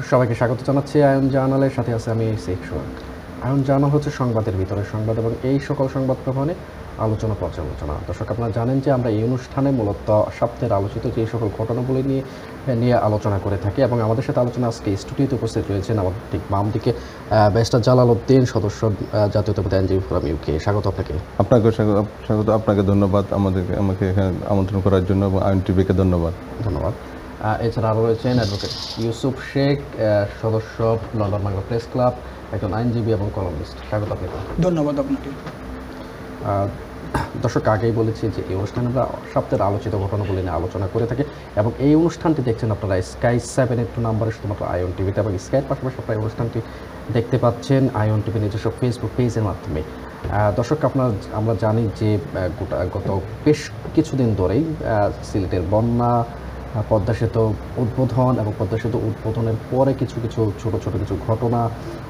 সবাইকে স্বাগত জানাচ্ছি আয়ন জার্নালের সাথে আছে আমি SH Shohagh। আয়ন জার্নাল হচ্ছে সংবাদের ভিতরে সংবাদ এবং এই সকল সংবাদ প্রমাণে আলোচনা পর্যালোচনা। দর্শক, আপনারা জানেন যে আমরা এই অনুষ্ঠানে মূলত সপ্তাহের আলোচিত যে সকল ঘটনাগুলি নিয়ে আলোচনা করে থাকি এবং আমাদের সাথে আলোচনা আজকে স্টুডিওতে উপস্থিত রয়েছেন আমাদের ঠিক বাম দিকে ব্যারিস্টার জালালউদ্দিন, সদস্য জাতীয়তাবাদী আইনজীবী ফোরাম UK। স্বাগত আপনাকে। স্বাগত আপনাকে, ধন্যবাদ আমাকে এখানে আমন্ত্রণ করার জন্য এবং আইন টিভিকে ধন্যবাদ। এছাড়া আরও রয়েছেন অ্যাডভোকেট ইউসুফ শেখ, সদস্য লন্ডন বাংলা প্রেস ক্লাব, একজন আইনজীবী এবং কলামিস্ট। স্বাগত আপনাকে। ধন্যবাদ আপনাকে। দর্শক, আগেই বলেছি যে এই অনুষ্ঠানে আমরা সপ্তাহের আলোচিত ঘটনাগুলি নিয়ে আলোচনা করে থাকি এবং এই অনুষ্ঠানটি দেখছেন আপনারা Sky 782 নাম্বারে শুধুমাত্র আইওন টিভিতে এবং স্কাইয়ের পাশাপাশি আপনারা এই অনুষ্ঠানটি দেখতে পাচ্ছেন আইওন টিভি নিজস্ব ফেসবুক পেজের মাধ্যমে। দর্শক, আমরা জানি যে গত বেশ কিছুদিন ধরেই সিলেটের বন্যা, পদ্মা সেতু উদ্বোধন এবং পদ্মা সেতু উদ্বোধনের পরে কিছু ছোট কিছু ঘটনা,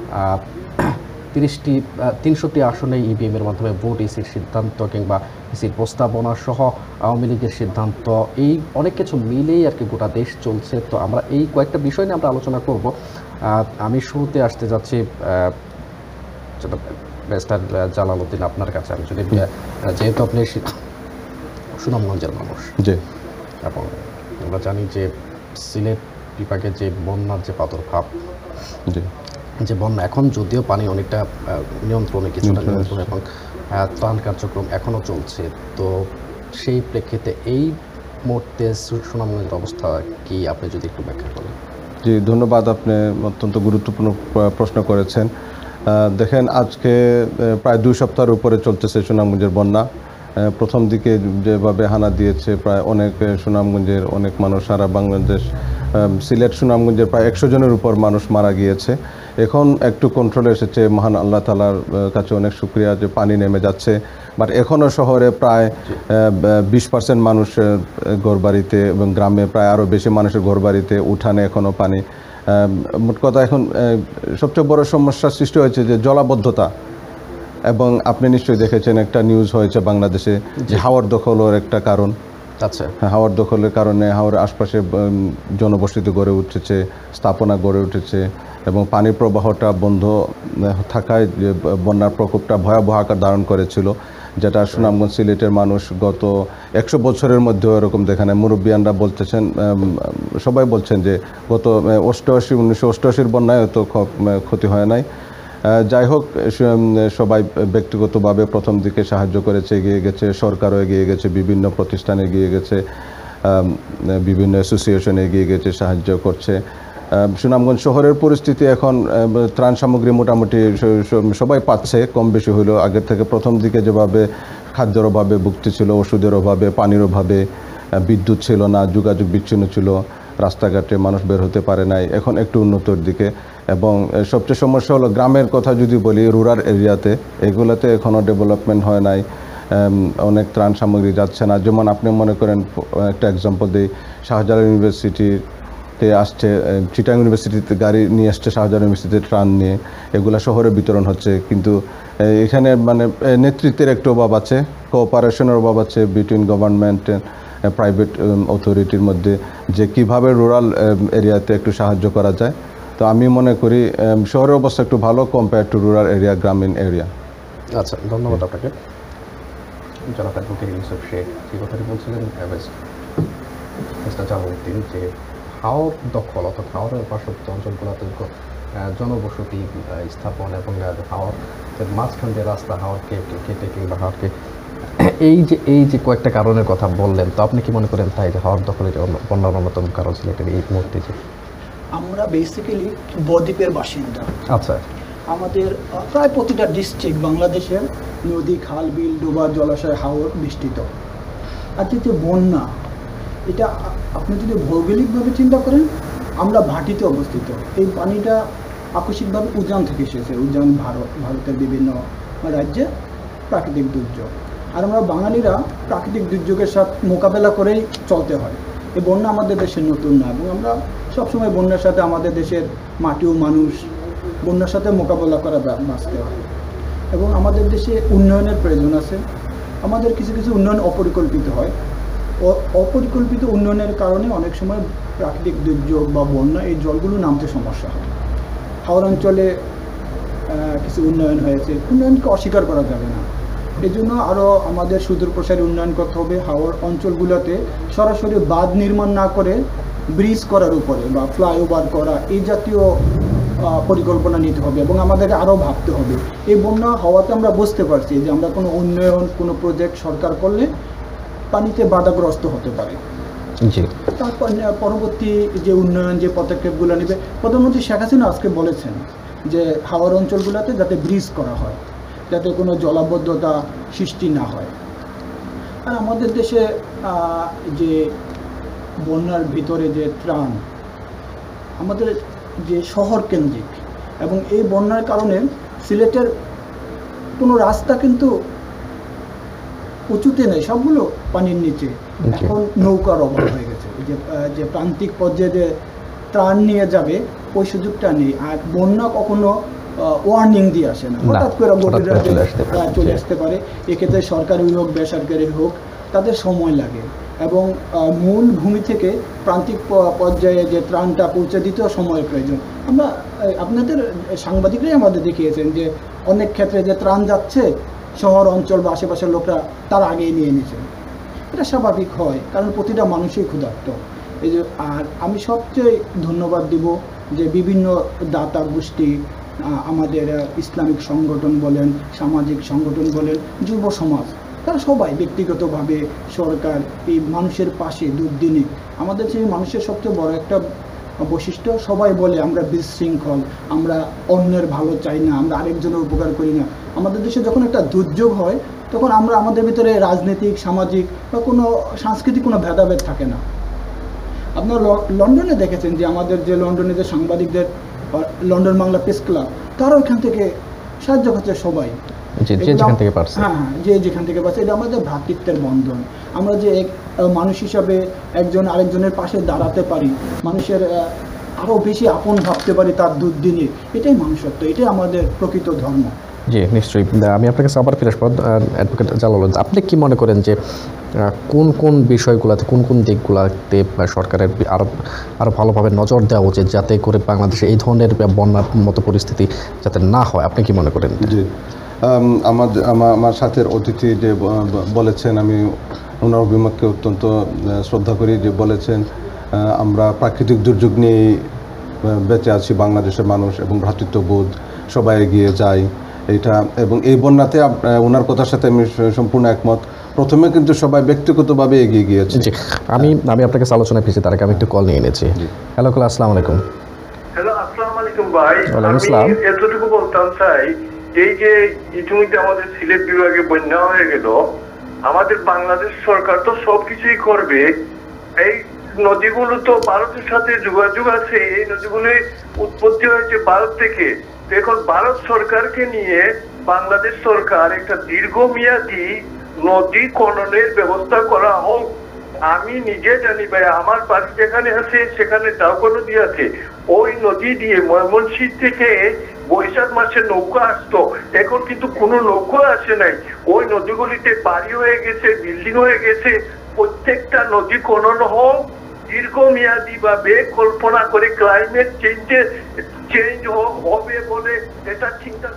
300টি আসনে EVM-এর মাধ্যমে ভোট, ইসির সিদ্ধান্ত কিংবা ইসির প্রস্তাবনা সহ আওয়ামী লীগের সিদ্ধান্ত, এই অনেক কিছু মিলেই আর কি গোটা দেশ চলছে। তো আমরা এই কয়েকটা বিষয় নিয়ে আমরা আলোচনা করব। আমি শুরুতে আসতে যাচ্ছি ব্যারিস্টার জালালউদ্দিন, আপনার কাছে। আমি যদি যেহেতু আপনি সুনামগঞ্জের মানুষ, জি, এবং আমরা জানি যে সিলেট বিভাগের যে বন্যার যে প্রাদুর্ভাব, যে বন্যা এখন যদিও পানি অনেকটা নিয়ন্ত্রণে, কিছুটা নিয়ন্ত্রণ এবং ত্রাণ কার্যক্রম এখনও চলছে, তো সেই প্রেক্ষিতে এই মুহূর্তে সুনামগঞ্জের অবস্থা কি, আপনি যদি একটু ব্যাখ্যা করেন। জি, ধন্যবাদ। আপনি অত্যন্ত গুরুত্বপূর্ণ প্রশ্ন করেছেন। দেখেন, আজকে প্রায় 2 সপ্তাহের উপরে চলতেছে সুনামগঞ্জের বন্যা। প্রথম দিকে যেভাবে হানা দিয়েছে, প্রায় সুনামগঞ্জের অনেক মানুষ, সারা বাংলাদেশ, সিলেট সুনামগঞ্জের প্রায় 100 জনের উপর মানুষ মারা গিয়েছে। এখন একটু কন্ট্রোলে এসেছে, মহান আল্লাহ তাআলার কাছে অনেক শুকরিয়া যে পানি নেমে যাচ্ছে। বাট এখনও শহরে প্রায় 20% মানুষ ঘরবাড়িতে এবং গ্রামে প্রায় আরও বেশি মানুষের ঘরবাড়িতে, উঠানে এখনও পানি। মোট কথা এখন সবচেয়ে বড় সমস্যার সৃষ্টি হয়েছে যে জলাবদ্ধতা। এবং আপনি নিশ্চয়ই দেখেছেন, একটা নিউজ হয়েছে বাংলাদেশে যে হাওর দখলের একটা কারণ। আচ্ছা, হাওর দখলের কারণে হাওরের আশপাশে জনবসতি গড়ে উঠেছে, স্থাপনা গড়ে উঠেছে এবং পানির প্রবাহটা বন্ধ থাকায় যে বন্যার প্রকোপটা ভয়াবহ আকার ধারণ করেছিল, যেটা সুনামগঞ্জ সিলেটের মানুষ গত 100 বছরের মধ্যেও এরকম দেখে না। মুরব্বিয়ানরা বলতেছেন, সবাই বলছেন যে গত 1988 বন্যায় তো ক্ষতি হয় নাই। যাই হোক, সবাই ব্যক্তিগতভাবে প্রথম দিকে সাহায্য করেছে, এগিয়ে গেছে, সরকারও এগিয়ে গেছে, বিভিন্ন প্রতিষ্ঠান এগিয়ে গেছে, বিভিন্ন অ্যাসোসিয়েশন এগিয়ে গেছে, সাহায্য করছে। সুনামগঞ্জ শহরের পরিস্থিতি এখন ত্রাণ সামগ্রী মোটামুটি সবাই পাচ্ছে, কম বেশি হলেও। আগের থেকে প্রথম দিকে যেভাবে খাদ্যের অভাবে ভুগতে ছিল, ওষুধের অভাবে, পানির অভাবে, বিদ্যুৎ ছিল না, যোগাযোগ বিচ্ছিন্ন ছিল, রাস্তাঘাটে মানুষ বের হতে পারে নাই, এখন একটু উন্নতর দিকে। এবং সবচেয়ে সমস্যা হলো গ্রামের কথা যদি বলি, রুরাল এরিয়াতে এগুলোতে এখনও ডেভেলপমেন্ট হয় নাই, অনেক ত্রাণ সামগ্রী যাচ্ছে না। যেমন আপনি মনে করেন, একটা এক্সাম্পল দিই, শাহজালাল ইউনিভার্সিটিতে আসছে, চিটাং ইউনিভার্সিটিতে গাড়ি নিয়ে আসছে, শাহজালাল ইউনিভার্সিটিতে ত্রাণ নিয়ে, এগুলো শহরে বিতরণ হচ্ছে। কিন্তু এখানে মানে নেতৃত্বের একটু অভাব আছে, কোঅপারেশনের অভাব আছে বিটুইন গভর্নমেন্ট অ্যান্ড প্রাইভেট অথরিটির মধ্যে, যে কিভাবে রুরাল এরিয়াতে একটু সাহায্য করা যায়। তো আমি মনে করি শহরের অবস্থা একটু ভালো কম্পেয়ার টু রুরাল এরিয়া, গ্রামীণ এরিয়া। আচ্ছা, ধন্যবাদ আপনাকে। জনাব অ্যাডভোকেট ইউসুফ শেখ যে কথাটি বলছিলেন, জালালউদ্দিন, যে হাওর দখল অর্থাৎ হাওরের পার্শ্ববর্তী অঞ্চলগুলোতে জনবসতি স্থাপন এবং হাওরের মাঝখান দিয়ে রাস্তা হাওরকে কেটে কিংবা হাওরকে, এই যে কয়েকটা কারণের কথা বললেন, তো আপনি কি মনে করেন তাই যে হাওর দখলের বন্যার অন্যতম কারণ সিলেটের এই মুহূর্তে? যে আমরা বেসিক্যালি বদ্বীপের বাসিন্দা। আচ্ছা, আমাদের প্রায় প্রতিটা ডিস্ট্রিক্ট বাংলাদেশের নদী, খাল, বিল, ডোবা, জলাশয়, হাওর বেষ্টিত। আর যে বন্যা, এটা আপনি যদি ভৌগোলিকভাবে চিন্তা করেন, আমরা ভাটিতে অবস্থিত। এই পানিটা আকস্মিকভাবে উজান থেকে এসেছে। উজান ভারতের বিভিন্ন রাজ্যে প্রাকৃতিক দুর্যোগ। আর আমরা বাঙালিরা প্রাকৃতিক দুর্যোগের সাথে মোকাবেলা করেই চলতে হয়। এই বন্যা আমাদের দেশের নতুন না, এবং আমরা সবসময় বন্যার সাথে, আমাদের দেশের মাটি ও মানুষ বন্যার সাথে মোকাবেলা করা বাঁচতে হয়। এবং আমাদের দেশে উন্নয়নের প্রয়োজন আছে। আমাদের কিছু উন্নয়ন অপরিকল্পিত হয়, অপরিকল্পিত উন্নয়নের কারণে অনেক সময় প্রাকৃতিক দুর্যোগ বা বন্যা এই জলগুলো নামতে সমস্যা হয়। হাওর অঞ্চলে কিছু উন্নয়ন হয়েছে, উন্নয়নকে অস্বীকার করা যাবে না। এই জন্য আরও আমাদের সুদূর প্রসারী উন্নয়ন করতে হবে। হাওর অঞ্চলগুলোতে সরাসরি বাঁধ নির্মাণ না করে ব্রিজ করার উপরে বা ফ্লাইওভার করা এই জাতীয় পরিকল্পনা নিতে হবে এবং আমাদেরকে আরও ভাবতে হবে। এই বন্যা হওয়াতে আমরা বুঝতে পারছি যে আমরা কোনো উন্নয়ন, কোনো প্রজেক্ট সরকার করলে পানিতে বাধাগ্রস্ত হতে পারে। তারপর পরবর্তী যে উন্নয়ন, যে পদক্ষেপগুলো নেবে, প্রধানমন্ত্রী শেখ হাসিনা আজকে বলেছেন যে হাওর অঞ্চলগুলোতে যাতে ব্রিজ করা হয়, যাতে কোনো জলাবদ্ধতা সৃষ্টি না হয়। আর আমাদের দেশে যে বন্যার ভিতরে যে ত্রাণ, আমাদের যে শহর কেন্দ্রিক, এবং এই বন্যার কারণে সিলেটের কোনো রাস্তা কিন্তু উঁচুতে নেই, সবগুলো পানির নিচে। এখন নৌকার অভাব হয়ে গেছে, যে প্রান্তিক পর্যায়ে যে ত্রাণ নিয়ে যাবে ওই সুযোগটা নেই। আর বন্যা কখনো ওয়ার্নিং দিয়ে আসে না, হঠাৎ করে চলে আসতে পারে। এক্ষেত্রে সরকারি হোক বেসরকারি হোক তাদের সময় লাগে, এবং মূল ভূমি থেকে প্রান্তিক পর্যায়ে যে ত্রাণটা পৌঁছে দিতেও সময়ের প্রয়োজন। আমরা আপনাদের সাংবাদিকরাই আমাদের দেখিয়েছেন যে অনেক ক্ষেত্রে যে ত্রাণ যাচ্ছে শহর অঞ্চল বা আশেপাশের লোকরা তার আগেই নিয়ে নিয়েছেন। এটা স্বাভাবিক হয়, কারণ প্রতিটা মানুষই ক্ষুধার্ত। এই যে, আর আমি সবচেয়ে ধন্যবাদ দিব যে বিভিন্ন দাতা গোষ্ঠী, আমাদের ইসলামিক সংগঠন বলেন, সামাজিক সংগঠন বলেন, যুব সমাজ, তারা সবাই ব্যক্তিগতভাবে সরকার এই মানুষের পাশে দুর্দিনে। আমাদের সেই মানুষের সবচেয়ে বড় একটা বৈশিষ্ট্য, সবাই বলে আমরা বিশৃঙ্খল, আমরা অন্যের ভালো চাই না, আমরা আরেকজনের উপকার করি না। আমাদের দেশে যখন একটা দুর্যোগ হয় তখন আমরা আমাদের ভিতরে রাজনৈতিক, সামাজিক বা কোনো সাংস্কৃতিক কোনো ভেদাভেদ থাকে না। আপনার লন্ডনে দেখেছেন যে আমাদের যে লন্ডনে যে সাংবাদিকদের লন্ডন বাংলা প্রেস ক্লাব, তারা ওইখান থেকে সাহায্য করছে সবাই, হ্যাঁ, যে যেখান থেকে পাচ্ছে। এটা আমাদের ভ্রাতৃত্বের বন্ধন। আমরা যে এক মানুষ হিসাবে একজন আরেকজনের পাশে দাঁড়াতে পারি, মানুষের আরও বেশি আপন ভাবতে পারি তার দুর্দিনে, এটাই মানুষত্ব, এটাই আমাদের প্রকৃত ধর্ম। জি, নিশ্চয়ই। আমি আপনার কাছে আবার ফিরে আসবো, অ্যাডভোকেট জালাল। আপনি কি মনে করেন যে কোন কোন বিষয়গুলোতে, কোন কোন দিকগুলোতে সরকারের আরও ভালোভাবে নজর দেওয়া উচিত, যাতে করে বাংলাদেশে এই ধরনের বন্যার মতো পরিস্থিতি যাতে না হয়? আপনি কি মনে করেন? জি, আমার সাথের অতিথি যে বলেছেন, আমি ওনার অভিমতকে অত্যন্ত শ্রদ্ধা করি, যে বলেছেন আমরা প্রাকৃতিক দুর্যোগ নিয়ে বেঁচে আছি বাংলাদেশের মানুষ, এবং ভ্রাতৃত্ববোধ, সবাই এগিয়ে যায় এইটা। এবং এই বন্যাতে ওনার কথার সাথে আমি সম্পূর্ণ একমত। প্রথমে কিন্তু সবাই ব্যক্তিগতভাবে এগিয়ে গিয়েছে। জি, আমি আপনাকে আলোচনায় ফিরছি, তার আগে আমি একটু কল নিয়ে এনেছি। হ্যালো, আসসালামু আলাইকুম। হ্যালো, আসসালামু আলাইকুম ভাই। আমি এতটুকু বলতাম চাই, এই যে ইতিমধ্যে আমাদের সিলেট বিভাগে বন্যা হয়ে গেল, আমাদের বাংলাদেশ সরকার তো সবকিছুই করবে। এই নদীগুলো তো ভারতের সাথে যোগাযোগ আছে, এই নদীগুলো উৎপত্তি হয়েছে ভারত থেকে। এখন ভারত সরকারকে নিয়ে বাংলাদেশ সরকার একটা দীর্ঘমেয়াদী নদী খননের ব্যবস্থা করা হোক। আমি নিজে জানি ভাই, আমার বাড়ি যেখানে আছে সেখানে ডাউকা নদী আছে, ওই নদী দিয়ে ময়মনসিংহ থেকে বৈশাখ মাসে নৌকা আসতো, এখন কিন্তু কোনো নৌকা আসে নাই। ওই নদীগুলিতে বাড়ি হয়ে গেছে, বিল্ডিং হয়ে গেছে। প্রত্যেকটা নদী খনন হোক, দীর্ঘমেয়াদী ভাবে কল্পনা করে ক্লাইমেট চেঞ্জ হবে বলে এটা চিন্তা।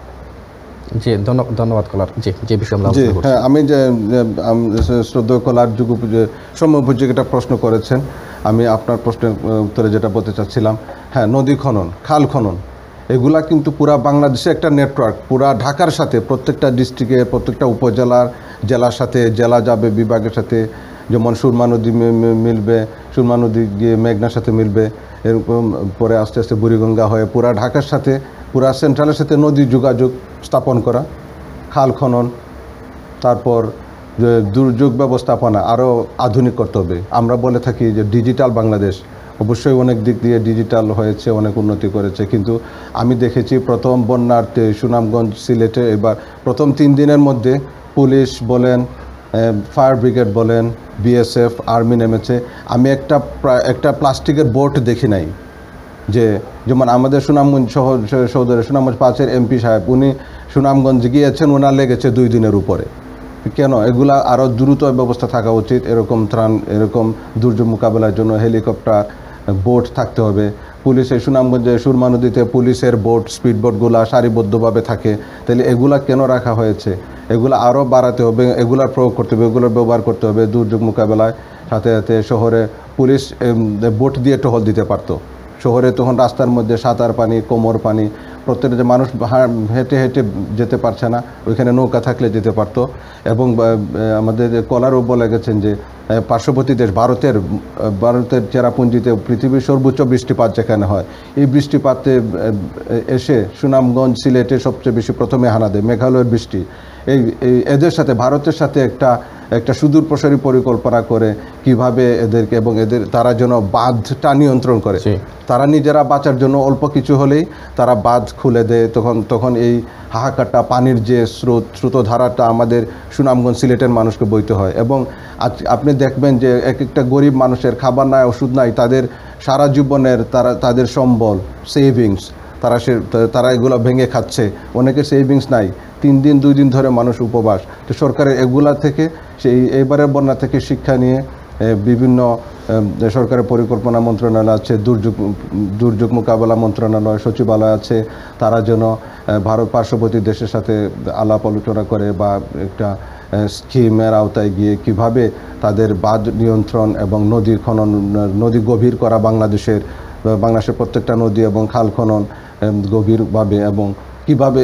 জি, ধন্যবাদ কলার। যে বিষয়ে আমরা জি, হ্যাঁ, আমি যে শ্রদ্ধেয় কলার সময়োপযোগী একটা প্রশ্ন করেছেন, আমি আপনার প্রশ্নের উত্তরে যেটা বলতে চাচ্ছিলাম, হ্যাঁ, নদী খনন, খাল খনন, এগুলা কিন্তু পুরা বাংলাদেশে একটা নেটওয়ার্ক, পুরা ঢাকার সাথে প্রত্যেকটা ডিস্ট্রিক্টে, প্রত্যেকটা উপজেলার, জেলার সাথে, জেলা যাবে বিভাগের সাথে, যেমন সুরমা নদী মিলবে, সুরমা নদী গিয়ে মেঘনার সাথে মিলবে, এরকম পরে আস্তে আস্তে বুড়িগঙ্গা হয়ে পুরা ঢাকার সাথে, পুরা সেন্ট্রালের সাথে নদী যোগাযোগ স্থাপন করা, খাল খনন, তারপর দুর্যোগ ব্যবস্থাপনা আরও আধুনিক করতে হবে। আমরা বলে থাকি যে ডিজিটাল বাংলাদেশ, অবশ্যই অনেক দিক দিয়ে ডিজিটাল হয়েছে, অনেক উন্নতি করেছে, কিন্তু আমি দেখেছি প্রথম বন্যার্থে সুনামগঞ্জ, সিলেটে এবার প্রথম 3 দিনের মধ্যে পুলিশ বলেন, ফায়ার ব্রিগেড বলেন, বিএসএফ, আর্মি নেমেছে। আমি একটা প্লাস্টিকের বোট দেখি নাই। যেমন আমাদের সুনামগঞ্জ শহরে সুনামগঞ্জ 5-এর এমপি সাহেব, উনি সুনামগঞ্জ গিয়েছেন, ওনার লেগেছে 2 দিনের উপরে। কেন এগুলা আরও দ্রুত ব্যবস্থা থাকা উচিত। এরকম ত্রাণ, এরকম দুর্যোগ মোকাবেলার জন্য হেলিকপ্টার, বোট থাকতে হবে। পুলিশের সুনামগঞ্জে সুরমা নদীতে পুলিশের বোট, স্পিড বোটগুলা সারিবদ্ধভাবে থাকে, তাহলে এগুলা কেন রাখা হয়েছে? এগুলো আরও বাড়াতে হবে, এগুলার প্রয়োগ করতে হবে, এগুলোর ব্যবহার করতে হবে দুর্যোগ মোকাবেলায়। সাথে সাথে শহরে পুলিশ বোট দিয়ে টহল দিতে পারতো। শহরে তখন রাস্তার মধ্যে সাঁতার পানি, কোমর পানি, প্রত্যেকটা যে মানুষ হেঁটে হেঁটে যেতে পারছে না, ওইখানে নৌকা থাকলে যেতে পারতো। এবং আমাদের কলারও বলে গেছেন যে পার্শ্ববর্তী দেশ ভারতের চেরাপুঞ্জিতে পৃথিবীর সর্বোচ্চ বৃষ্টিপাত যেখানে হয়, এই বৃষ্টিপাতে এসে সুনামগঞ্জ, সিলেটে সবচেয়ে বেশি প্রথমে হানা দেয় মেঘালয়ের বৃষ্টি। এদের সাথে, ভারতের সাথে একটা সুদূর প্রসারী পরিকল্পনা করে কিভাবে এদেরকে, এবং তারা যেন বাঁধটা নিয়ন্ত্রণ করে। তারা নিজেরা বাঁচার জন্য অল্প কিছু হলেই তারা বাঁধ খুলে দেয়। তখন এই হাহাকারটা, পানির যে স্রোতধারাটা আমাদের সুনামগঞ্জ, সিলেটের মানুষকে বইতে হয়। এবং আপনি দেখবেন যে একটা গরিব মানুষের খাবার নাই, ওষুধ নাই, তাদের সারা জীবনের তাদের সম্বল, সেভিংস, তারা এগুলো ভেঙে খাচ্ছে। অনেকের সেভিংস নাই, 3 দিন 2 দিন ধরে মানুষ উপবাস। তো সরকারের এগুলা থেকে, এইবারের বন্যা থেকে শিক্ষা নিয়ে বিভিন্ন সরকারের পরিকল্পনা মন্ত্রণালয় আছে, দুর্যোগ মোকাবেলা মন্ত্রণালয়, সচিবালয় আছে, তারা যেন ভারত পার্শ্ববর্তী দেশের সাথে আলাপ আলোচনা করে বা একটা স্কিমের আওতায় গিয়ে কিভাবে তাদের বাঁধ নিয়ন্ত্রণ এবং নদীর খনন, নদী গভীর করা, বাংলাদেশের প্রত্যেকটা নদী এবং খাল খনন গভীরভাবে, এবং কীভাবে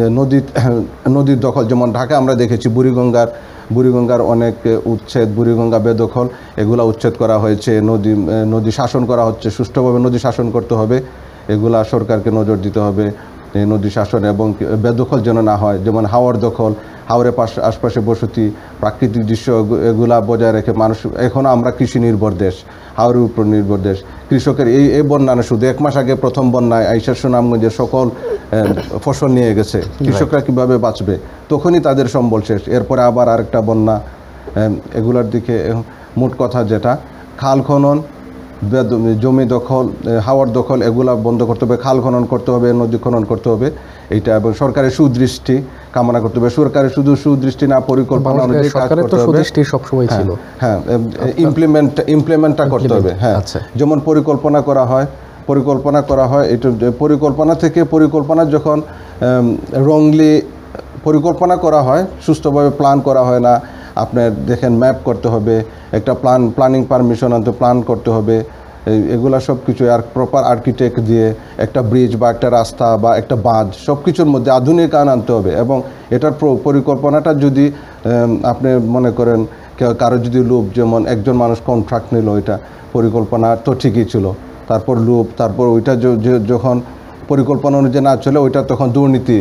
নদীর দখল, যেমন ঢাকা আমরা দেখেছি বুড়িগঙ্গার অনেক উচ্ছেদ, বুড়িগঙ্গা বেদখল, এগুলা উচ্ছেদ করা হয়েছে। নদী শাসন করা হচ্ছে, সুষ্ঠুভাবে নদী শাসন করতে হবে, এগুলা সরকারকে নজর দিতে হবে। নদী শাসন এবং বেদখল যেন না হয়, যেমন হাওড় দখল, হাওড়ের আশপাশে বসতি, প্রাকৃতিক দৃশ্য, এগুলা বজায় রেখে মানুষ, এখনও আমরা কৃষি নির্ভর দেশ, হাওড়ের উপর নির্ভর দেশ। কৃষকের এই বন্যা না, শুধু 1 মাস আগে প্রথম বন্যায় আইসা সুনামগঞ্জের সকল ফসল নিয়ে গেছে, কৃষকরা কিভাবে বাঁচবে? তখনই তাদের সম্বল শেষ, এরপরে আবার আরেকটা বন্যা। এগুলার দিকে মোট কথা যেটা, খাল খনন, জমি দখল, হাওয়ার দখল, এগুলা বন্ধ করতে হবে, খাল খনন করতে হবে, নদী খনন করতে হবে, এইটা। এবং সরকারের সুদৃষ্টি কামনা করতে হবে। সরকারের শুধু সুদৃষ্টি না, পরিকল্পনা অনুযায়ী কাজ করতে হবে। সবসময় ছিল, হ্যাঁ, ইমপ্লিমেন্টটা করতে হবে। হ্যাঁ, যেমন পরিকল্পনা করা হয়, এটা পরিকল্পনা থেকে, পরিকল্পনা যখন রংলি পরিকল্পনা করা হয়, সুস্থভাবে প্ল্যান করা হয় না। আপনার দেখেন, ম্যাপ করতে হবে, একটা প্ল্যানিং পারমিশন আনতে প্ল্যান করতে হবে, এগুলা সব কিছু। আর প্রপার আর্কিটেক্ট দিয়ে একটা ব্রিজ বা একটা রাস্তা বা একটা বাঁধ, সব কিছুর মধ্যে আধুনিকায়ন আনতে হবে। এবং এটার পরিকল্পনাটা যদি আপনি মনে করেন কারো যদি লোভ, যেমন একজন মানুষ কন্ট্রাক্ট নিল, এটা পরিকল্পনা তো ঠিকই ছিল, তারপর ওইটা যখন পরিকল্পনা অনুযায়ী না চলে, ওইটা তখন দুর্নীতি,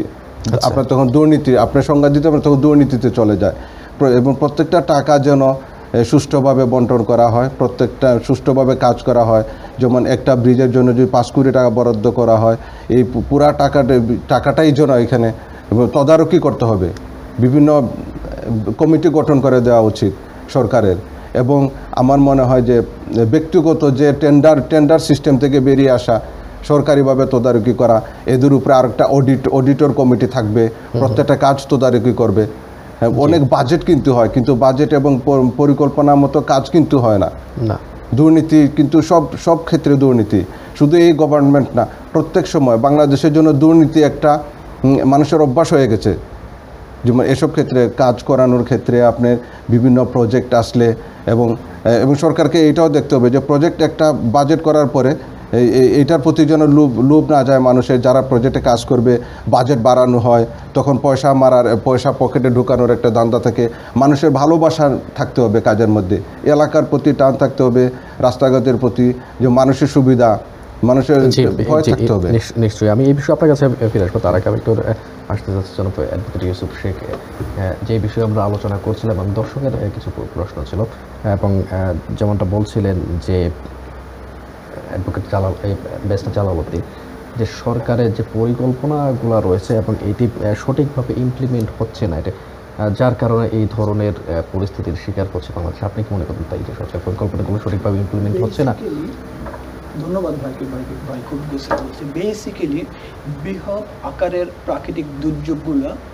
আপনার সংজ্ঞা দিতে হবে, তখন দুর্নীতিতে চলে যায়। এবং প্রত্যেকটা টাকা যেন সুষ্ঠুভাবে বন্টন করা হয়, প্রত্যেকটা সুষ্ঠুভাবে কাজ করা হয়। যেমন একটা ব্রিজের জন্য যদি 5 কোটি টাকা বরাদ্দ করা হয়, এই পুরা টাকাটাই যেন এখানে তদারকি করতে হবে। বিভিন্ন কমিটি গঠন করে দেওয়া উচিত সরকারের। এবং আমার মনে হয় যে ব্যক্তিগত যে টেন্ডার সিস্টেম থেকে বেরিয়ে আসা, সরকারিভাবে তদারকি করা, এদের উপরে আরেকটা অডিটর কমিটি থাকবে, প্রত্যেকটা কাজ তদারকি করবে। অনেক বাজেট কিন্তু হয়, কিন্তু বাজেট এবং পরিকল্পনার মতো কাজ কিন্তু হয় না। দুর্নীতি কিন্তু সব ক্ষেত্রে দুর্নীতি, শুধু এই গভর্নমেন্ট না, প্রত্যেক সময় বাংলাদেশের জন্য দুর্নীতি একটা মানুষের অভ্যাস হয়ে গেছে। যেমন এসব ক্ষেত্রে কাজ করানোর ক্ষেত্রে আপনার বিভিন্ন প্রজেক্ট আসলে, এবং সরকারকে এটাও দেখতে হবে যে প্রজেক্ট একটা বাজেট করার পরে এইটার প্রতি যেন লোভ না যায় মানুষের। যারা প্রজেক্টে কাজ করবে, বাজেট বাড়ানো হয়, তখন পয়সা পকেটে ঢুকানোর একটা ধান্দা থাকে। মানুষের ভালোবাসা থাকতে হবে কাজের মধ্যে, এলাকার প্রতি টান থাকতে হবে, রাস্তাঘাটের প্রতি যে মানুষের সুবিধা, মানুষের ভয় থাকতে হবে। নিশ্চয়ই আমি এই বিষয়ে আপনার কাছে ফিরে আসবো। তার আগে আমি একটু আসতে চাচ্ছি জনাব অ্যাডভোকেট ইউসুফ শেখ, যে বিষয়ে আমরা আলোচনা করছিলাম, এবং দর্শকের কিছু প্রশ্ন ছিল, এবং যেমনটা বলছিলেন যে অ্যাডভোকেট ব্যারিস্টার জালালউদ্দিন, যে সরকারের যে পরিকল্পনাগুলো রয়েছে এবং এটি সঠিকভাবে ইমপ্লিমেন্ট হচ্ছে না, এটা যার কারণে এই ধরনের পরিস্থিতির শিকার করছে বাংলাদেশ। আপনি কি মনে করেন তাই, যে সরকার পরিকল্পনাগুলো সঠিকভাবে ইমপ্লিমেন্ট হচ্ছে না? ধন্যবাদ ভাই খুব গুছিয়ে বলছে। বেসিক্যালি বৃহৎ আকারের প্রাকৃতিক দুর্যোগগুলো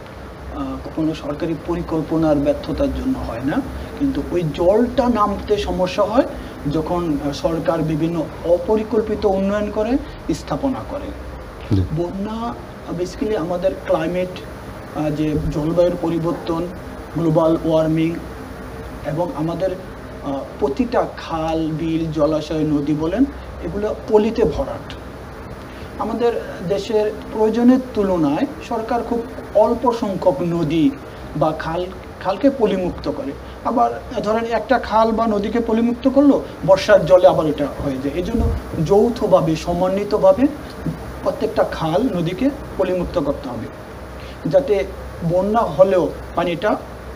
কখনো সরকারি পরিকল্পনার ব্যর্থতার জন্য হয় না, কিন্তু ওই জলটা নামতে সমস্যা হয় যখন সরকার বিভিন্ন অপরিকল্পিত উন্নয়ন করে, স্থাপনা করে। বন্যা বেসিক্যালি আমাদের ক্লাইমেট, যে জলবায়ুর পরিবর্তন, গ্লোবাল ওয়ার্মিং এবং আমাদের প্রতিটা খাল, বিল, জলাশয়, নদী বলেন, এগুলো পলিতে ভরাট। আমাদের দেশের প্রয়োজনের তুলনায় সরকার খুব অল্প সংখ্যক নদী বা খালকে পলিমুক্ত করে। আবার ধরেন একটা খাল বা নদীকে পলিমুক্ত করলো, বর্ষার জলে আবার এটা হয়ে যায়। এই জন্য যৌথভাবে, সমন্বিতভাবে প্রত্যেকটা খাল, নদীকে পলিমুক্ত করতে হবে, যাতে বন্যা হলেও পানিটা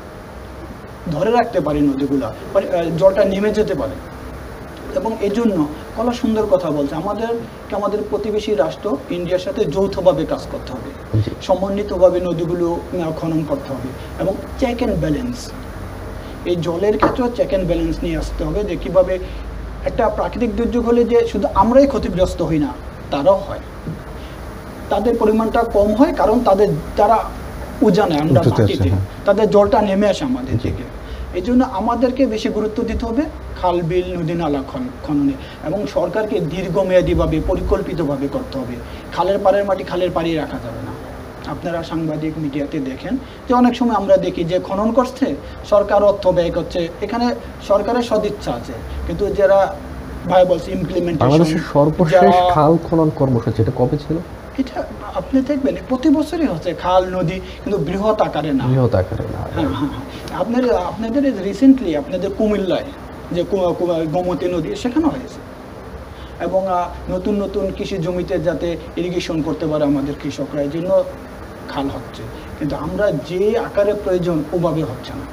ধরে রাখতে পারে, নদীগুলা জলটা নেমে যেতে পারে। এবং এই জন্য কলা সুন্দর কথা বলছে, আমাদের প্রতিবেশী রাষ্ট্র ইন্ডিয়ার সাথে যৌথভাবে কাজ করতে হবে, সমন্বিতভাবে নদীগুলো খনন করতে হবে এবং চেক অ্যান্ড ব্যালেন্স, এই জলের ক্ষেত্রে চেক অ্যান্ড ব্যালেন্স নিয়ে আসতে হবে, যে কীভাবে একটা প্রাকৃতিক দুর্যোগ হলে যে শুধু আমরাই ক্ষতিগ্রস্ত হই না, তারাও হয়, তাদের পরিমাণটা কম হয়, কারণ যারা উজানে আমরা মাটিতে, তাদের জলটা নেমে আসে আমাদের দিকে। এই জন্য আমাদেরকে বেশি গুরুত্ব দিতে হবে খাল, বিল, নদী, নালা খননে, এবং সরকারকে দীর্ঘমেয়াদীভাবে, পরিকল্পিতভাবে করতে হবে। খালের পাড়ের মাটি খালের পাড়েই রাখা যাবে না। আপনারা সাংবাদিক, মিডিয়াতে দেখেন যে অনেক সময় আমরা দেখি যে খনন করছে, সরকার অর্থ ব্যয় করছে, এখানে সরকারের সদিচ্ছা আছে, কিন্তু যারা ভাই বলছে ইমপ্লিমেন্টেশন। বাংলাদেশের সর্বশেষ খাল খনন কর্মসূচি এটা কবে ছিল? এটা আপনি দেখবেন প্রতি বছরই হচ্ছে খাল, নদী, কিন্তু বৃহৎ আকারে না। হ্যাঁ, আপনাদের রিসেন্টলি আপনাদের কুমিল্লায় যে গোমতী নদী, সেখানে হয়েছে। এবং নতুন নতুন কৃষি জমিতে যাতে ইরিগেশন করতে পারে আমাদের কৃষকরা, এই জন্য খাল হচ্ছে, কিন্তু আমরা যে আকারে প্রয়োজন ওভাবে হচ্ছে না।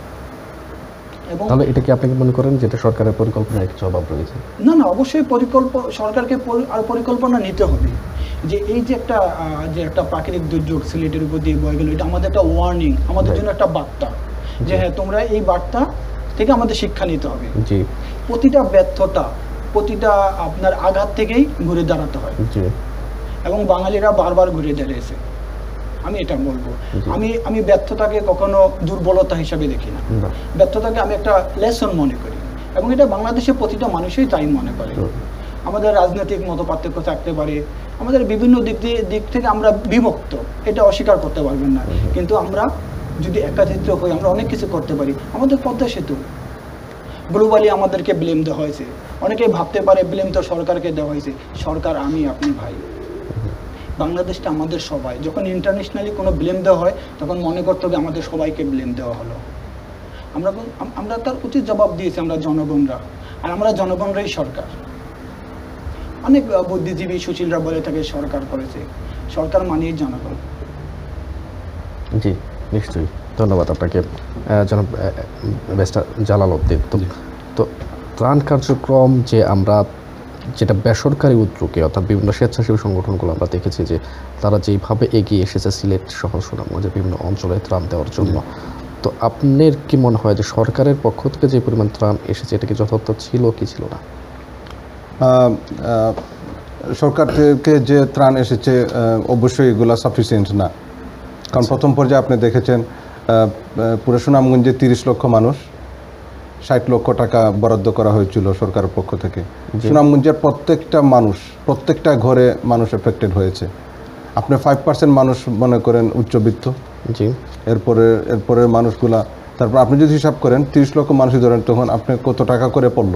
এবং তাহলে এটা কি আপনি মনে করেন যেটা সরকারের পরিকল্পনায় কিছু অভাব রয়েছে? না, অবশ্যই সরকারকে আর পরিকল্পনা নিতে হবে, যে এই যে একটা প্রাকৃতিক দুর্যোগ সিলেটের উপর দিয়ে বয়ে গেল, এটা আমাদের একটা ওয়ার্নিং, আমাদের জন্য একটা বার্তা, যে হ্যাঁ, তোমরা এই বার্তা থেকে আমাদের শিক্ষা নিতে হবে। প্রতিটা ব্যর্থতা, প্রতিটা আপনার আঘাত থেকেই ঘুরে দাঁড়াতে হয়, এবং বাঙালিরা বারবার ঘুরে দাঁড়িয়েছে। আমি এটা বলবো, আমি ব্যর্থতাকে কখনো দুর্বলতা হিসাবে দেখি না, ব্যর্থতাকে আমি একটা লেসন মনে করি, এবং এটা বাংলাদেশের প্রতিটা মানুষই তাই মনে করে। আমাদের রাজনৈতিক মতপার্থক্য থাকতে পারে, আমাদের বিভিন্ন দিক থেকে আমরা বিভক্ত, এটা অস্বীকার করতে পারবেন না, কিন্তু আমরা যদি একাত্রিত হই আমরা অনেক কিছু করতে পারি। আমাদের পদ্মা সেতু গ্লোবালি আমাদেরকে ব্লেম দেওয়া হয়েছে, অনেকেই ভাবতে পারে ব্লেম তো সরকারকে দেওয়া হয়েছে। সরকার আমি, আপনি, ভাই, বাংলাদেশটা আমাদের সবাই। যখন ইন্টারন্যাশনালি কোনো ব্লেম দেওয়া হয় তখন মনে করতে হবে আমাদের সবাইকে ব্লেম দেওয়া হলো। আমরা তার উচিত জবাব দিয়েছি, আমরা জনগণরা, আর আমরা জনগণরাই সরকার। অনেক বুদ্ধিজীবী, সুশীলরা বলে থাকে সরকার করেছে, সরকার মানেই জনগণ। জি, নিশ্চয়ই। ধন্যবাদ আপনাকে জনাব ব্যারিস্টার জালাল উদ্দিন। তো ত্রাণ কার্যক্রম যে আমরা যেটা বেসরকারি উদ্যোগে, অর্থাৎ বিভিন্ন স্বেচ্ছাসেবী সংগঠনগুলো আমরা দেখেছি যে তারা যেইভাবে এগিয়ে এসেছে সিলেট সহ সুনামগঞ্জের বিভিন্ন অঞ্চলে ত্রাণ দেওয়ার জন্য, তো আপনার কি মনে হয় যে সরকারের পক্ষ থেকে যে পরিমাণ ত্রাণ এসেছে এটা কি যথার্থ ছিল কি ছিল না? সরকার থেকে যে ত্রাণ এসেছে অবশ্যই এগুলো সাফিসিয়েন্ট না, কারণ প্রথম পর্যায়ে আপনি দেখেছেন পুরো সুনামগঞ্জে 30 লক্ষ মানুষ, 60 লক্ষ টাকা বরাদ্দ করা হয়েছিল সরকারের পক্ষ থেকে। সুনামগঞ্জের প্রত্যেকটা মানুষ, প্রত্যেকটা ঘরে মানুষ এফেক্টেড হয়েছে। আপনি 5% মানুষ মনে করেন উচ্চবিত্ত, এরপরের মানুষগুলা, তারপর আপনি যদি হিসাব করেন 30 লক্ষ মানুষই ধরেন, তখন আপনি কত টাকা করে পড়লো?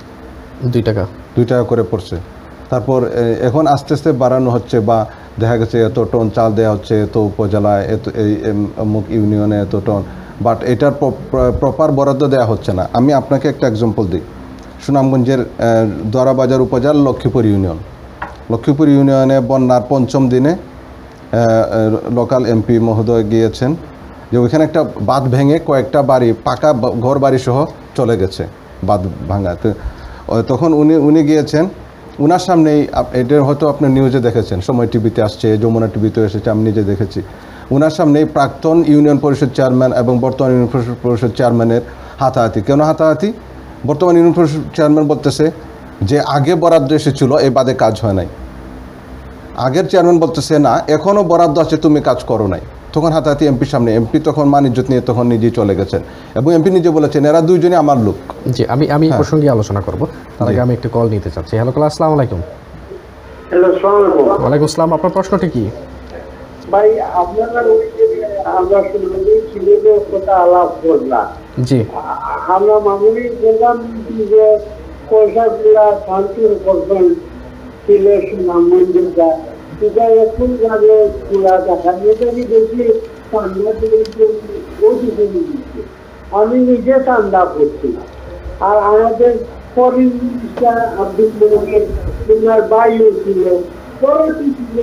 2 টাকা করে পড়ছে। তারপর এখন আস্তে আস্তে বাড়ানো হচ্ছে, বা দেখা গেছে এত টন চাল দেওয়া হচ্ছে, এত উপজেলায়, এত এই অমুক ইউনিয়নে এত টন, বাট এটার প্রপার বরাদ্দ দেওয়া হচ্ছে না। আমি আপনাকে একটা এক্সাম্পল দিই। সুনামগঞ্জের দোয়ারাবাজার উপজেলা লক্ষ্মীপুর ইউনিয়নে বন্যার 5ম দিনে লোকাল এমপি মহোদয় গিয়েছেন, যে ওইখানে একটা বাঁধ ভেঙে কয়েকটা বাড়ি, পাকা ঘর বাড়ি সহ চলে গেছে বাঁধ ভাঙা। তখন উনি গিয়েছেন, উনার সামনেই, এটার হয়তো আপনি নিউজে দেখেছেন, সময় টিভিতে আসছে, যমুনা টিভিতে এসেছে, আমি নিজে দেখেছি, উনার সামনেই প্রাক্তন ইউনিয়ন পরিষদ চেয়ারম্যান এবং বর্তমান ইউনিয়ন পরিষদ চেয়ারম্যানের হাতাহাতি। কেন হাতাহাতি? বর্তমান ইউনিয়ন পরিষদ চেয়ারম্যান বলতেছে যে আগে বরাদ্দ এসেছিল, এই বাদে কাজ হয় নাই। আগের চেয়ারম্যান বলতেছে না, এখনও বরাদ্দ আছে, তুমি কাজ করো নাই। তখন হাতাহাতি এমপির সামনে, এমপি তখন মান ইজ্জত নিয়ে তখন নিজেই চলে গেছেন এবং এমপি নিজে বলেছেন এরা দুইজনই আমার লোক। জি, আমি এই প্রসঙ্গে আলোচনা করব, তার আগে আমি একটু কল নিতে চাচ্ছি। হ্যালো কল, আসসালামু আলাইকুম। হ্যালো, আসসালামু আলাইকুম। ওয়ালাইকুম আসসালাম, আপনার প্রশ্নটি কি? ভাই, আপনারা ওই যে আমরা শুনলাম সিলেটের কথা আলাপ করলাম, জি, আমরা মামুলি বললাম যে পয়সাগুলা শান্তির করবেন সিলেট নাম মন্দিরটা, এটা এখন যাবে খোলা দেখা, এটা আমি দেখি আমি নিজে চান্দা করছি। আর আমাদের ফরেন মিনিস্টার আব্দুল মোহাম্মদ তোমার বাইও ছিল, পরবর্তী ছিল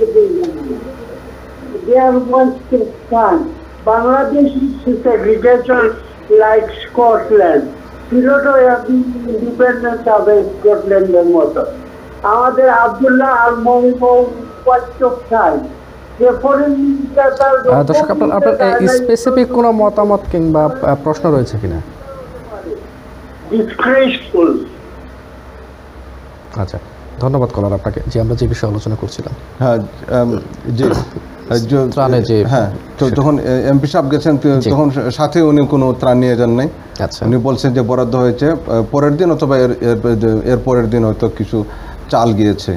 they want to stand. Bangladesh is segregation like Scotland. Piloto independence of Scotland মতো। আমাদের আব্দুল্লাহ আল মহিম টাইম যে ফরেন মিনিস্টার দর্শক আপনার স্পেসিফিক কোনো মতামত কিংবা প্রশ্ন রয়েছে কিনা? ডিসগ্রেসফুল। আচ্ছা, ধন্যবাদ কলার আপনাকে। যে আমরা যে বিষয়ে আলোচনা করছিলাম, হ্যাঁ, হ্যাঁ, তো যখন এমপি সাহেব গেছেন তখন সাথে উনি কোনো ত্রাণ নিয়ে যান নাই। আচ্ছা, উনি বলছেন যে বরাদ্দ হয়েছে পরের দিন অথবা এর পরের দিন হয়তো কিছু চাল গিয়েছে,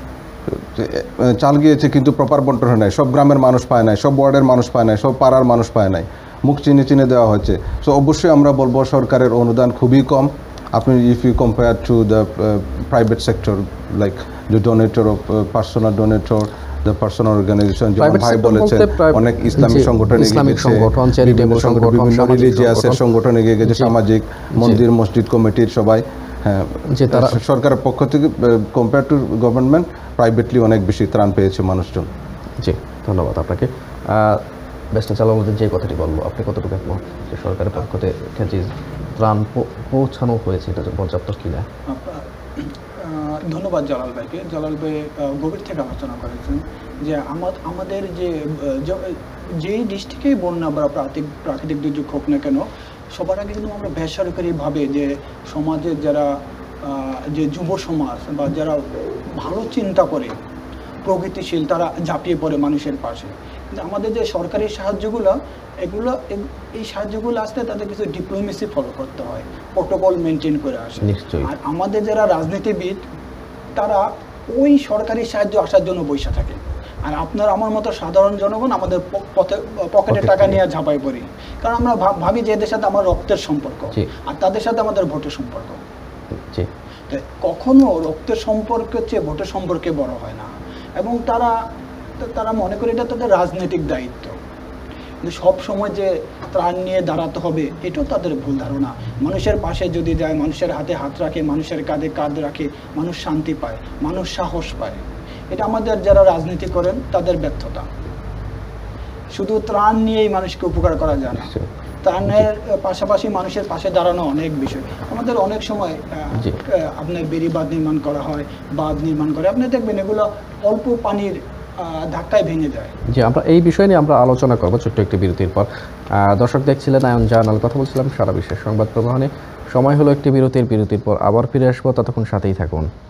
কিন্তু প্রপার বন্টন হয় নাই, সব গ্রামের মানুষ পায় নাই, সব ওয়ার্ডের মানুষ পায় নাই, সব পাড়ার মানুষ পায় নাই, মুখ চিনে চিনে দেওয়া হয়েছে। সো অবশ্যই আমরা বলবো সরকারের অনুদান খুবই কম। আপনি if you compare to the private sector like the donator of personal donator, the personal organisation, যেমন ভাই বলেছেন অনেক ইসলামিক সংগঠন বিভিন্ন রিলিজিয়াসের সংগঠন এগিয়ে গেছে, সামাজিক মন্দির মসজিদ কমিটির সবাই। হ্যাঁ, সরকারের পক্ষ থেকে কম্পেয়ার টু গভর্নমেন্ট প্রাইভেটলি অনেক বেশি ত্রাণ পেয়েছে মানুষজন। জি, ধন্যবাদ আপনাকে। বেস্ট চালার মধ্যে যে কথাটি বলবো, আপনি কতটুকু একমত যে সরকারের পক্ষ থেকে যে ত্রাণ পৌঁছানো হয়েছে এটা পর্যাপ্ত কিনা? ধন্যবাদ জালাল ভাইকে। জালাল ভাই গভীর থেকে আলোচনা করেছেন যে আমাদের যেই ডিস্ট্রিক্টেই বন্যা বা প্রাকৃতিক দুর্যোগ হোক না কেন, সবার আগে কিন্তু আমরা বেসরকারিভাবে যে সমাজের যারা যে যুব সমাজ বা যারা ভালো চিন্তা করে প্রগতিশীল, তারা ঝাঁপিয়ে পড়ে মানুষের পাশে। কিন্তু আমাদের যে সরকারি সাহায্যগুলো, এই সাহায্যগুলো আসতে তাদের কিছু ডিপ্লোমেসি ফলো করতে হয়, প্রোটোকল মেনটেন করে আসে। আর আমাদের যারা রাজনীতিবিদ, তারা ওই সরকারি সাহায্য আসার জন্য বসে থাকে। আর আপনার আমার মতো সাধারণ জনগণ আমাদের পকেটে টাকা নিয়ে ঝাঁপাই পড়ি, কারণ আমরা ভাবি যে এদের সাথে আমার রক্তের সম্পর্ক আর তাদের সাথে আমাদের ভোটের সম্পর্ক। কখনো রক্তের সম্পর্কের চেয়ে ভোটের সম্পর্কে বড় হয় না, এবং তারা মনে করে এটা তাদের রাজনৈতিক দায়িত্ব। কিন্তু সব সময় যে ত্রাণ নিয়ে দাঁড়াতে হবে, এটাও তাদের ভুল ধারণা। মানুষের পাশে যদি যায়, মানুষের হাতে হাত রাখে, মানুষের কাঁধে কাঁধ রাখে, মানুষ শান্তি পায়, মানুষ সাহস পায়। এটা আমাদের যারা রাজনীতি করেন তাদের ব্যর্থতা। শুধু ত্রাণ নিয়েই মানুষকে উপকার করা যায় না, ত্রাণের পাশাপাশি মানুষের পাশে দাঁড়ানো অনেক বিষয়। আমাদের অনেক সময় আপনার বেড়িবাঁধ নির্মাণ করা হয়, বাঁধ নির্মাণ করে, আপনি দেখবেন এগুলো অল্প পানির ধাক্কায় ভেঙে যায়। জি, আমরা এই বিষয় নিয়ে আমরা আলোচনা করবো ছোট্ট একটি বিরতির পর। দর্শক দেখছিলেন আয়ন জার্নাল, কথা বলছিলাম সারা বিশ্বের সংবাদ প্রবাহনে। সময় হলো একটি বিরতির পর আবার ফিরে আসবো, ততক্ষণ সাথেই থাকুন।